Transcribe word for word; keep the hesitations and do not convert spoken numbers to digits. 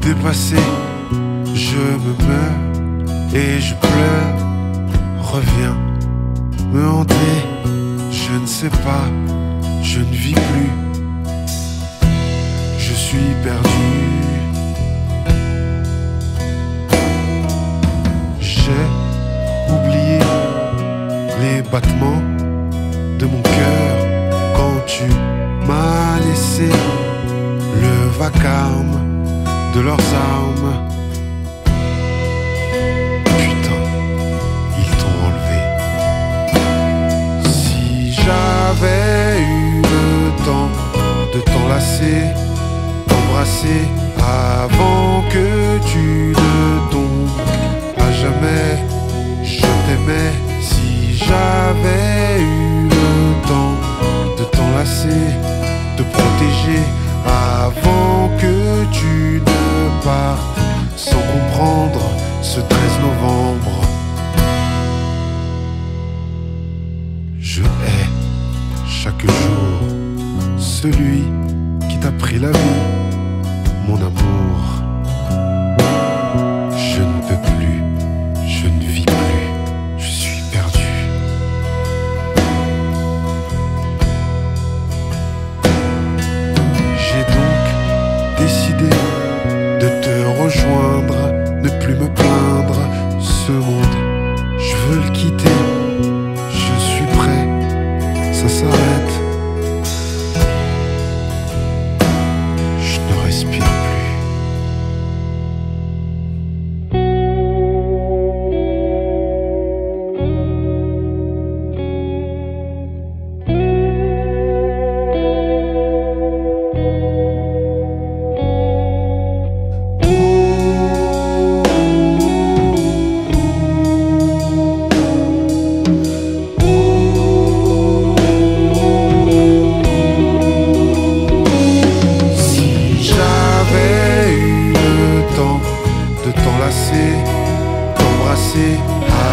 dépassé, je me meurs et je pleure. Reviens me hanter, je ne sais pas, je ne vis plus. Je suis perdu. J'ai oublié les battements de mon cœur quand tu m'as laissé le vacarme de leurs armes. Putain, ils t'ont enlevé. Si j'avais eu le temps de t'enlacer, t'embrasser avant que tu ne tombes à jamais, je t'aimais. Si j'avais eu le temps de t'enlacer, de protéger avant que tu ne partes, sans comprendre ce treize novembre. Je hais chaque jour celui qui t'a pris la vie, mon amour. Je ne peux plus, je ne vis plus, je suis perdu. J'ai donc décidé de te rejoindre, ne plus me plaindre. Ce monde, je veux le quitter, je suis prêt, ça s'arrête. Je ne respire plus. T'embrasser